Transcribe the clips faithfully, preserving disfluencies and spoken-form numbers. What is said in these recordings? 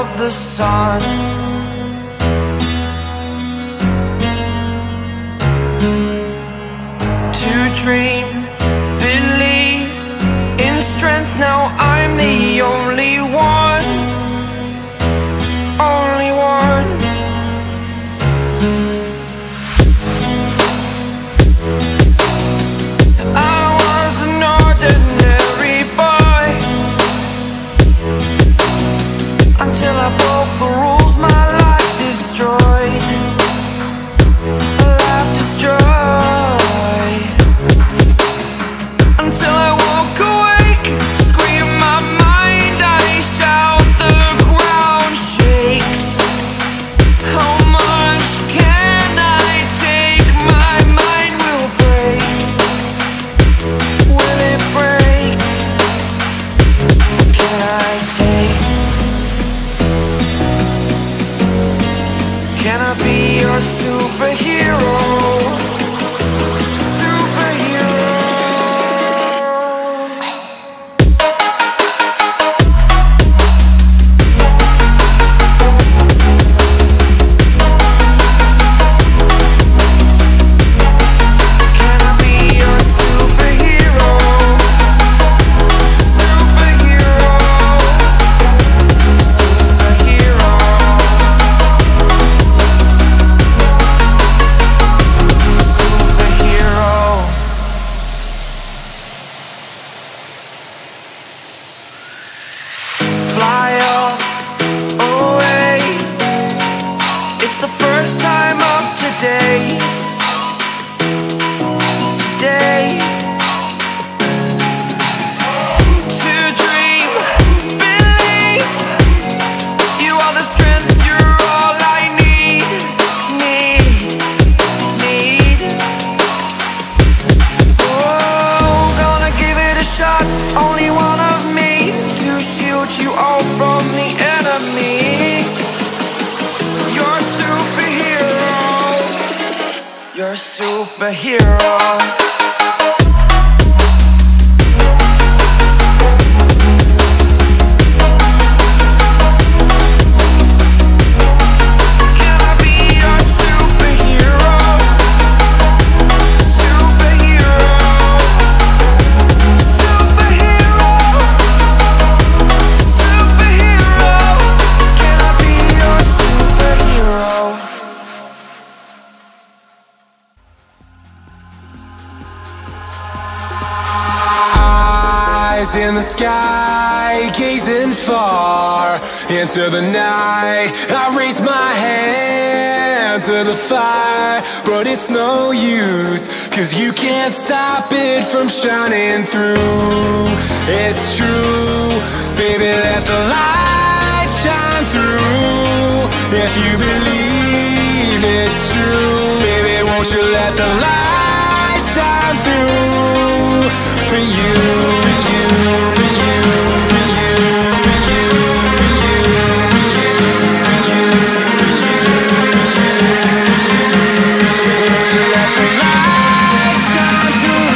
of the sun. To dream, believe in strength, now I'm the only one, only one. I was an ordinary boy until I broke the rules, my life destroyed, a life destroyed. Until I walk awake, scream my mind, I shout, the ground shakes. How much can I take? My mind will break. Will it break? Can I take? Can I be your superhero? Fly up, away. It's the first time of today. Today. To dream, believe. You are the strength, you're all I need. Need, need. Oh, gonna give it a shot. Only one of me to shield you all from the enemy. You're a superhero. You're a superhero. Can I be your superhero? Superhero. Superhero. Superhero. Can I be your superhero? Eyes in the sky, gazing far into the night. I raise my hand to the fire, but it's no use, 'cause you can't stop it from shining through. It's true, baby, let the light shine through. If you believe it's true, baby, won't you let the light shine through for you, for you, for you, for you, for you, for you, for you, won't you let the light shine through?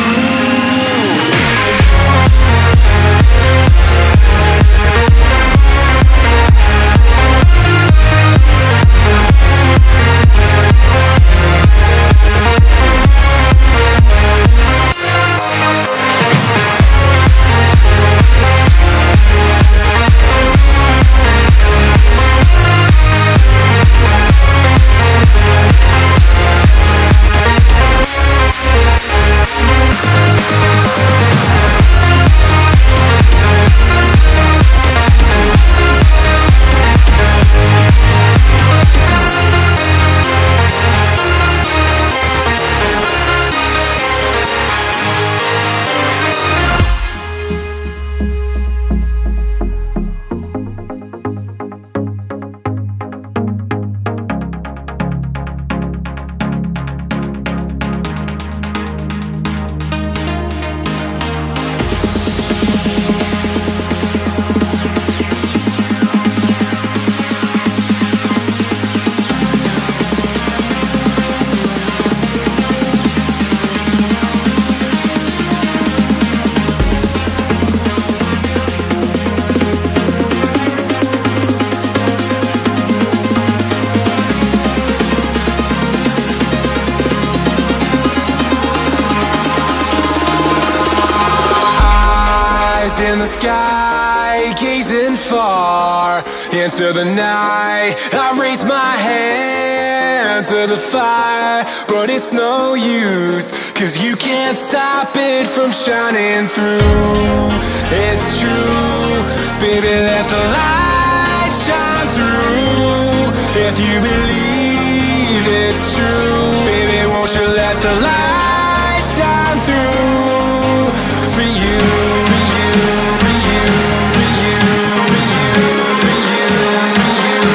far into the night. I raise my hand to the fire, but it's no use, 'cause you can't stop it from shining through. It's true, baby, let the light shine through. If you believe it's true, baby, won't you let the light shine through for you, for you, for you, for you, for you, for you, for you,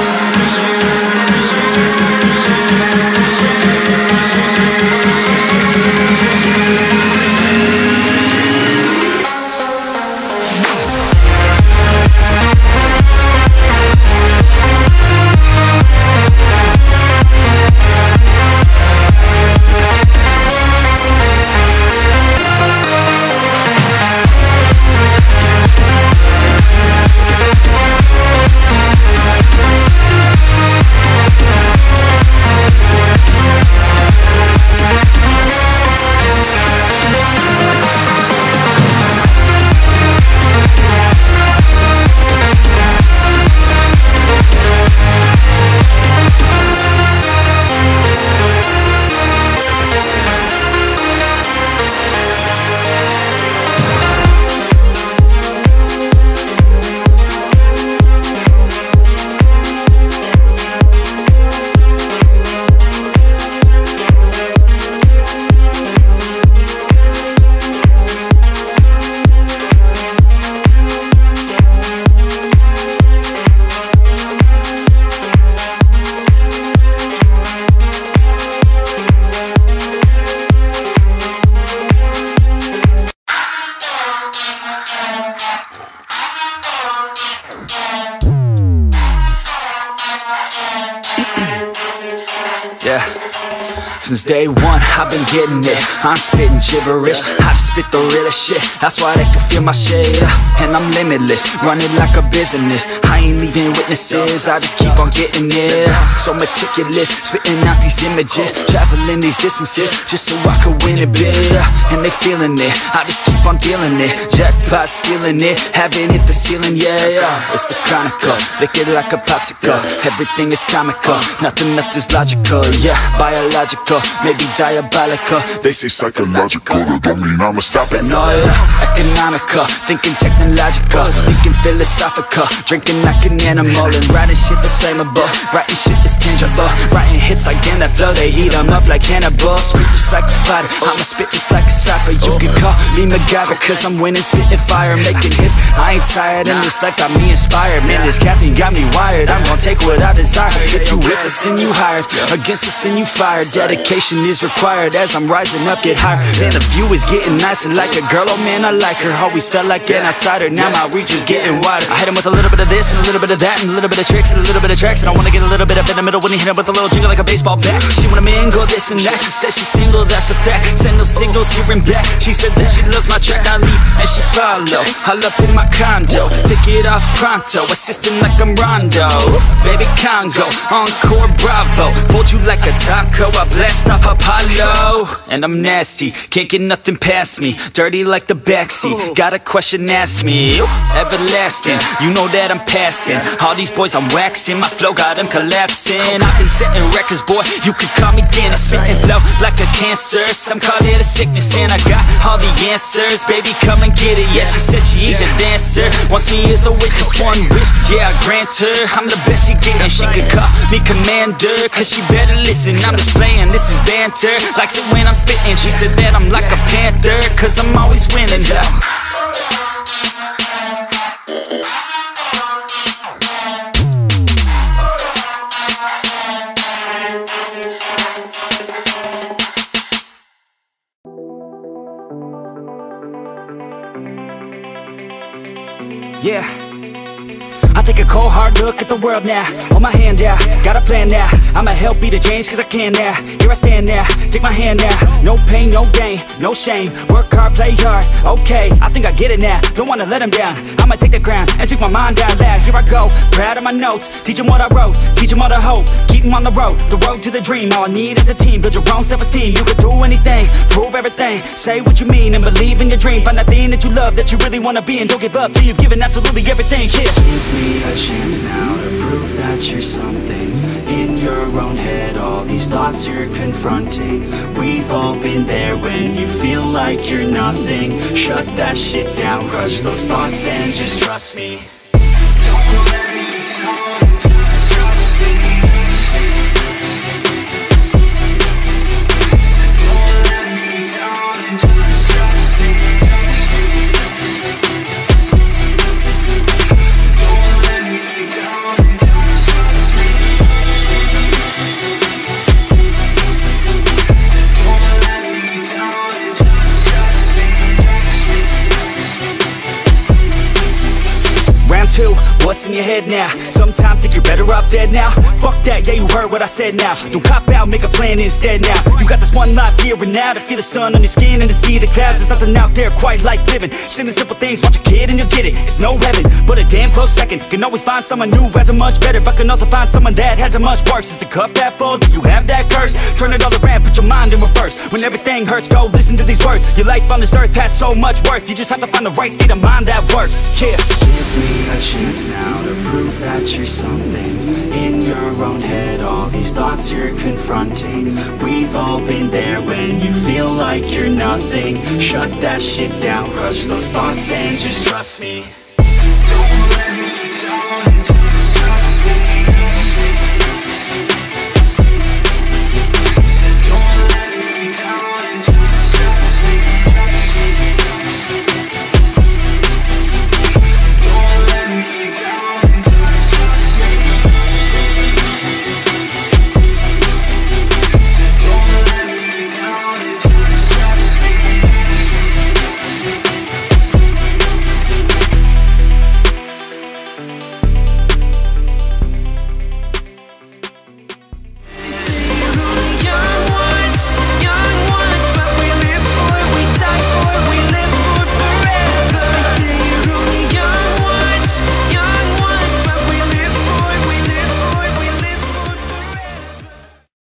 Yeah. Since day one, I've been getting it. I'm spitting gibberish, I just spit the realest shit. That's why they can feel my shade, and I'm limitless, running like a business. I ain't leaving witnesses, I just keep on getting it. So meticulous, spitting out these images, traveling these distances, just so I could win it big. And they feeling it, I just keep on dealing it. Jackpot stealing it, haven't hit the ceiling, yeah, yeah. It's the chronicle, lick it like a popsicle. Everything is comical, nothing left is logical. Yeah, biological, maybe diabolical. They say psychological, that don't mean I'ma stop it. No, yeah. Economical, thinking technological, thinking philosophical, drinking like an animal, and writing shit that's flammable, writing shit that's tangible, writing hits like in that flow, they eat them up like cannibals. Spit just like a fighter, I'ma spit just like a cipher. You can call me MacGyver, cause I'm winning, spitting fire, making hits. I ain't tired, and this life got me inspired. Man, this caffeine got me wired, I'm gonna take what I desire. If you with us, then you hired, against us, then you fired. Dedication is required as I'm rising up, get higher. Man, the view is getting nicer, like a girl, oh man, I like her. Always felt like an outsider, now my reach is getting wider. I hit him with a little bit of this, and a little bit of that, and a little bit of tricks, and a little bit of tracks. And I wanna get a little bit up in the middle when he hit him with a little jingle like a baseball bat. She wanna mingle this and that, she says she's single, that's a fact. Send those signals here and back, she said that she loves my track. I leave and she follow, all up in my condo, take it off pronto, assisting like I'm Rondo. Baby Congo, Encore Bravo, fold you like a taco, I blast off Apollo. And I'm nasty, can't get nothing past me, dirty like the backseat, got a question, ask me. Everlasting, you know that I'm passing, all these boys I'm waxing, my flow got them collapsing. I've been setting records, boy, you could call me Guinness. Spitting flow like a cancer, some call it a sickness, and I got all the answers. Baby, come and get it, yeah, she says she's a dancer, wants me as a witness, one wish, yeah, I grant her. I'm the best she getting, she could call me commander, cause she better listen, I'm just playing, this is banter. Likes it when I'm spitting, she said that I'm like a panther, cause I'm always winning, yeah. Yeah, I take a cold hard look at the world now. Hold my hand out, got a plan now. I'ma help be the change cause I can now. Here I stand now, take my hand now. No pain, no gain, no shame. Work hard, play hard, okay, I think I get it now. Don't wanna let them down, I'ma take the ground and speak my mind out loud. Here I go, proud of my notes. Teach them what I wrote, teach them all the hope. Keep them on the road, the road to the dream. All I need is a team, build your own self-esteem. You can do anything, prove everything. Say what you mean and believe in your dream. Find that thing that you love, that you really wanna be. And don't give up till you've given absolutely everything. Yeah. Give me a chance now to prove that you're something. In your own head, all these thoughts you're confronting. We've all been there when you feel like you're nothing. Shut that shit down, crush those thoughts and just trust me. Don't let me down, just trust me. Don't let me down and just trust me. Don't let me down and just trust me. Don't let me down and just trust me. Round two, what's in your head now? Sometimes think you're better off dead now. Fuck that, yeah you heard what I said now. Don't cop out, make a plan instead now. You got this one life here and now to feel the sun on your skin and to see the clouds. There's nothing out there quite like living. Simple simple things, watch a kid and you'll get it. It's no heaven, but a damn close second. Can always find someone new who has it much better, but can also find someone that has it much worse. Is the cup half full? Do you have that curse? Turn it all around, put your mind in reverse. When everything hurts, go listen to these words. Your life on this earth has so much worth. You just have to find the right state of mind that works. Yeah. Give me a chance now to prove that you're something. In your own head, all these thoughts you're confronting. We've all been there when you feel like you're nothing. Shut that shit down, crush those thoughts and just trust me.